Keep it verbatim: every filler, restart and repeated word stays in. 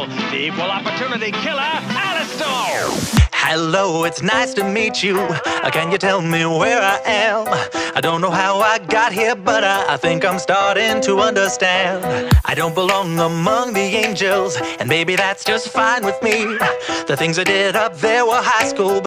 Riddle, the equal opportunity killer, Alistair. Hello, it's nice to meet you. Uh, Can you tell me where I am? I don't know how I got here, but I, I think I'm starting to understand. I don't belong among the angels, and maybe that's just fine with me. The things I did up there were high school,